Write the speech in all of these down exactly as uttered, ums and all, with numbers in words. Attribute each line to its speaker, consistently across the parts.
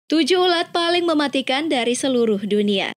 Speaker 1: Tujuh ulat paling mematikan dari seluruh dunia.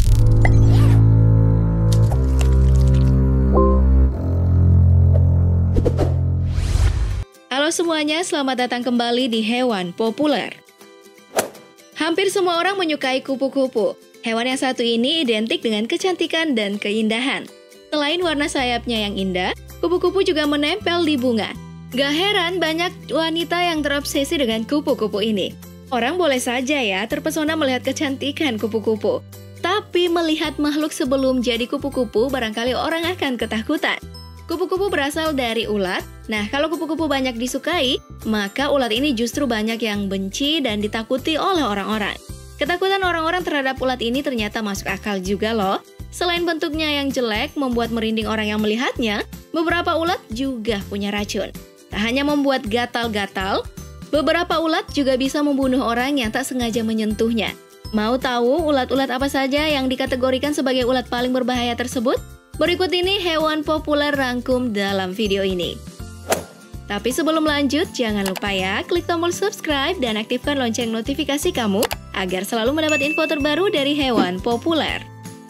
Speaker 1: Halo semuanya, selamat datang kembali di Hewan Populer. Hampir semua orang menyukai kupu-kupu. Hewan yang satu ini identik dengan kecantikan dan keindahan. Selain warna sayapnya yang indah, kupu-kupu juga menempel di bunga. Gak heran banyak wanita yang terobsesi dengan kupu-kupu ini. Orang boleh saja ya terpesona melihat kecantikan kupu-kupu. Tapi melihat makhluk sebelum jadi kupu-kupu barangkali orang akan ketakutan. Kupu-kupu berasal dari ulat. Nah, kalau kupu-kupu banyak disukai, maka ulat ini justru banyak yang benci dan ditakuti oleh orang-orang. Ketakutan orang-orang terhadap ulat ini ternyata masuk akal juga loh. Selain bentuknya yang jelek membuat merinding orang yang melihatnya, beberapa ulat juga punya racun. Tak hanya membuat gatal-gatal, beberapa ulat juga bisa membunuh orang yang tak sengaja menyentuhnya. Mau tahu ulat-ulat apa saja yang dikategorikan sebagai ulat paling berbahaya tersebut? Berikut ini hewan populer rangkum dalam video ini. Tapi sebelum lanjut, jangan lupa ya klik tombol subscribe dan aktifkan lonceng notifikasi kamu agar selalu mendapat info terbaru dari hewan populer.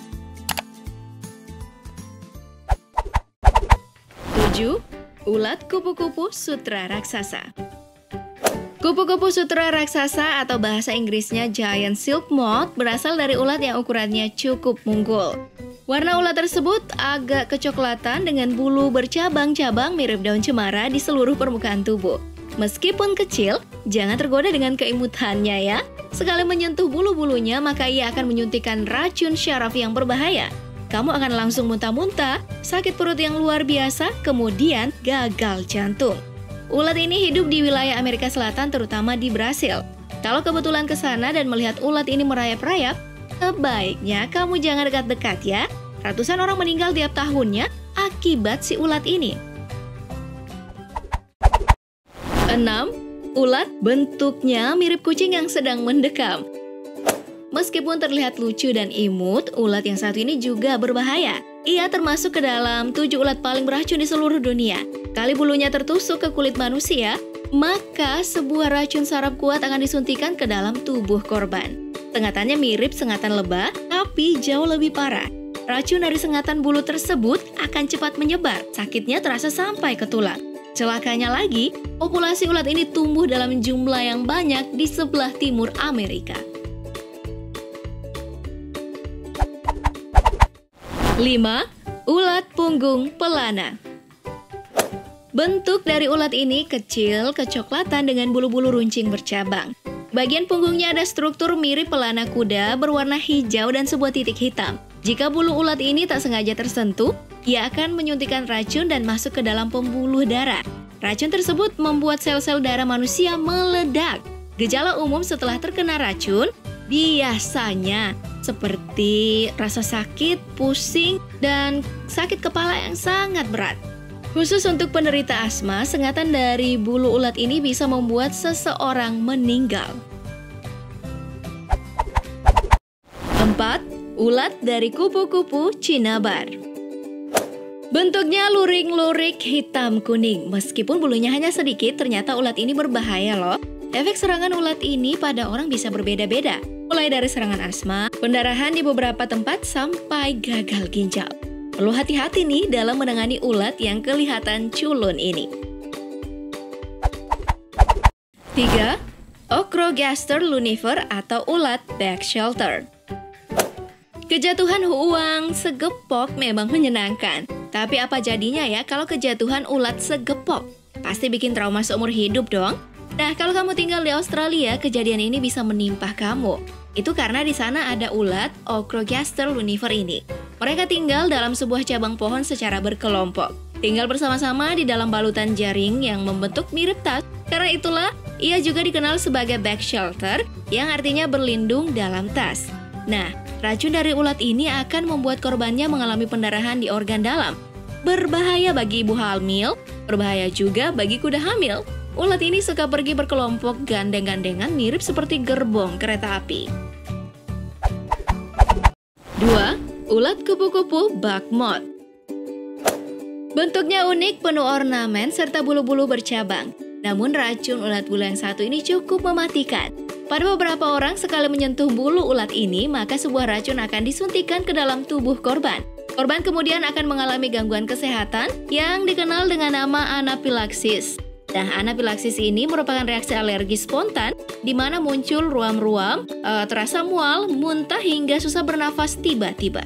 Speaker 1: tujuh. Ulat kupu-kupu sutra raksasa. Kupu-kupu sutra raksasa atau bahasa Inggrisnya giant silk moth berasal dari ulat yang ukurannya cukup mungkul. Warna ulat tersebut agak kecoklatan dengan bulu bercabang-cabang mirip daun cemara di seluruh permukaan tubuh. Meskipun kecil, jangan tergoda dengan keimutannya ya. Sekali menyentuh bulu-bulunya, maka ia akan menyuntikkan racun syaraf yang berbahaya. Kamu akan langsung muntah-muntah, sakit perut yang luar biasa, kemudian gagal jantung. Ulat ini hidup di wilayah Amerika Selatan, terutama di Brasil. Kalau kebetulan ke sana dan melihat ulat ini merayap-rayap, sebaiknya kamu jangan dekat-dekat ya. Ratusan orang meninggal tiap tahunnya akibat si ulat ini. enam. Ulat bentuknya mirip kucing yang sedang mendekam. Meskipun terlihat lucu dan imut, ulat yang satu ini juga berbahaya. Ia termasuk ke dalam tujuh ulat paling beracun di seluruh dunia. Kali bulunya tertusuk ke kulit manusia, maka sebuah racun saraf kuat akan disuntikan ke dalam tubuh korban. Sengatannya mirip sengatan lebah, tapi jauh lebih parah. Racun dari sengatan bulu tersebut akan cepat menyebar, sakitnya terasa sampai ke tulang. Celakanya lagi, populasi ulat ini tumbuh dalam jumlah yang banyak di sebelah timur Amerika. lima. Ulat punggung pelana. Bentuk dari ulat ini kecil, kecoklatan dengan bulu-bulu runcing bercabang. Bagian punggungnya ada struktur mirip pelana kuda berwarna hijau dan sebuah titik hitam. Jika bulu ulat ini tak sengaja tersentuh, ia akan menyuntikkan racun dan masuk ke dalam pembuluh darah. Racun tersebut membuat sel-sel darah manusia meledak. Gejala umum setelah terkena racun biasanya seperti rasa sakit, pusing, dan sakit kepala yang sangat berat. Khusus untuk penderita asma, sengatan dari bulu ulat ini bisa membuat seseorang meninggal. empat. Ulat dari kupu-kupu Cinnabar. Bentuknya luring-lurik hitam kuning. Meskipun bulunya hanya sedikit, ternyata ulat ini berbahaya loh. Efek serangan ulat ini pada orang bisa berbeda-beda. Mulai dari serangan asma, pendarahan di beberapa tempat, sampai gagal ginjal. Perlu hati-hati nih dalam menangani ulat yang kelihatan culun ini. tiga. Ocrogaster lunifer atau ulat back shelter. Kejatuhan uang segepok memang menyenangkan. Tapi apa jadinya ya kalau kejatuhan ulat segepok? Pasti bikin trauma seumur hidup dong. Nah, kalau kamu tinggal di Australia, kejadian ini bisa menimpa kamu. Itu karena di sana ada ulat Ocrogaster lunifer ini. Mereka tinggal dalam sebuah cabang pohon secara berkelompok. Tinggal bersama-sama di dalam balutan jaring yang membentuk mirip tas. Karena itulah, ia juga dikenal sebagai back shelter, yang artinya berlindung dalam tas. Nah, racun dari ulat ini akan membuat korbannya mengalami pendarahan di organ dalam. Berbahaya bagi ibu hamil, berbahaya juga bagi kuda hamil. Ulat ini suka pergi berkelompok gandeng-gandengan mirip seperti gerbong kereta api. dua. Ulat kupu-kupu bug moth. Bentuknya unik, penuh ornamen, serta bulu-bulu bercabang. Namun racun ulat bulu yang satu ini cukup mematikan. Pada beberapa orang, sekali menyentuh bulu ulat ini, maka sebuah racun akan disuntikan ke dalam tubuh korban. Korban kemudian akan mengalami gangguan kesehatan yang dikenal dengan nama anafilaksis. Nah, anafilaksis ini merupakan reaksi alergi spontan di mana muncul ruam-ruam, e, terasa mual, muntah hingga susah bernafas tiba-tiba.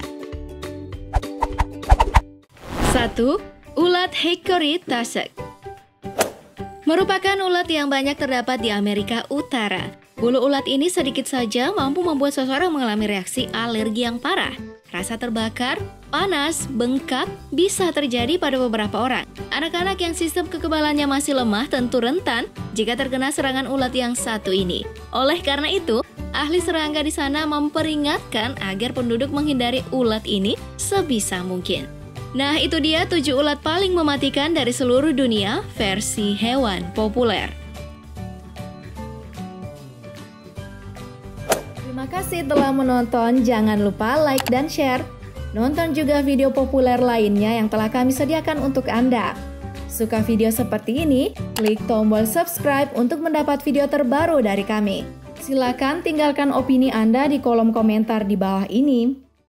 Speaker 1: satu. Ulat hickory tussock merupakan ulat yang banyak terdapat di Amerika Utara. Bulu ulat ini sedikit saja mampu membuat seseorang mengalami reaksi alergi yang parah. Rasa terbakar, panas, bengkak bisa terjadi pada beberapa orang. Anak-anak yang sistem kekebalannya masih lemah tentu rentan jika terkena serangan ulat yang satu ini. Oleh karena itu, ahli serangga di sana memperingatkan agar penduduk menghindari ulat ini sebisa mungkin. Nah, itu dia tujuh ulat paling mematikan dari seluruh dunia versi hewan populer. Terima kasih telah menonton, jangan lupa like dan share. Nonton juga video populer lainnya yang telah kami sediakan untuk Anda. Suka video seperti ini? Klik tombol subscribe untuk mendapat video terbaru dari kami. Silakan tinggalkan opini Anda di kolom komentar di bawah ini.